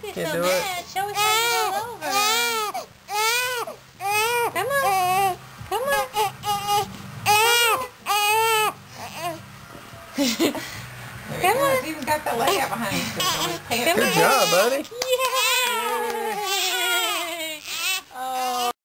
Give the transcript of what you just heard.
you Can't so do it. mad. Show us how you all over. Come on. Come on. Come on. He's even got the layout behind him. Good job, buddy.